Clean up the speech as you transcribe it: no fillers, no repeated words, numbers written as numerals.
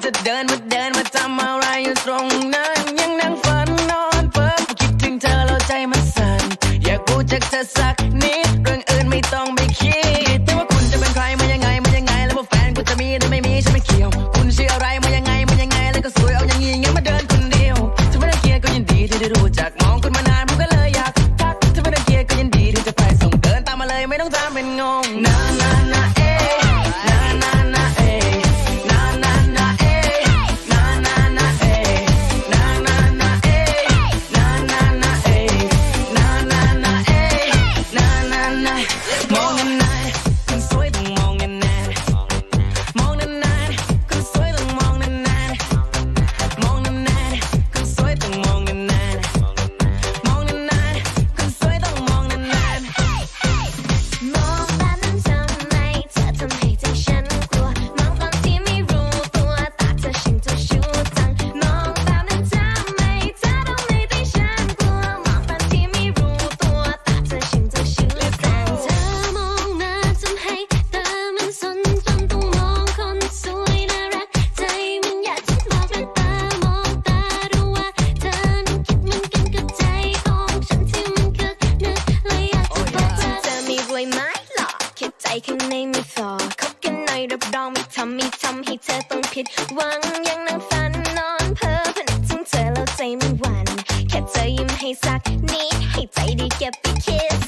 จะเดินมาทำอะไรอยู่ตรงนั้นยังนั่งฝันนอนเพ้อคิดถึงเธอแล้วใจมันสั่นอยากรู้จักเธอสักนิดเรื่องอื่นไม่ต้องไปคิดแต่ว่าคุณจะเป็นใครมายังไงแล้วว่าแฟนกูจะมีหรือไม่มีฉันไม่เกี่ยวคุณชื่ออะไรมายังไงแล้วก็สวยเอาอย่างงี้งั้นมาเดินคนเดียวถ้าไม่ได้เกียร์ก็ยินดีที่ได้รู้จักมองคุณมานานผมก็เลยอยากทักถ้าไม่ได้เกียร์ก็ยินดีที่จะไปส่งเดินตามมาเลยไม่ต้องทำเป็นงงนาเอ๊นาเอ๊นาเอ๊นาเอ๊นาเอ๊นาเอ๊มองนานๆคนสวยต้องมองนานๆมองนานๆคนสวยต้องมองนานๆมองนานๆคนสวยต้องมองนานๆมองนานๆคนสวยต้องมองนานๆมองแบบนั้นทำไมเธอทำให้ใจฉันกลัวมองตอนที่ไม่รู้ตัวตาเธอฉันจะชูจังมองแบบนั้นทำไมเธอทำให้ใจฉันกลัวมองตอนที่ไม่รู้ตัวตาเธอฉันจะชูจังเธอมองหน้าทำให้ตามันสนจนต้องมองคนสวยน่ารักใจมันอยากจะบอกด้วยตามองตารู้ว่าเธอนั้นคิดเหมือนกันกับใจของฉันที่มันคึกนึกเลยอยากจะบอกว่าเธอไม่รวยไหมหรอกแค่ใจข้างในไม่ฟอคบกันหน่อยรับรองไม่ทำให้เธอต้องผิดหวังยังนั่งฝันนอนเพ้อพนึกถึงเธอแล้วใจมันหวั่นแค่เธอยิ้มให้สักนิดให้ใจได้เก็บไปคิด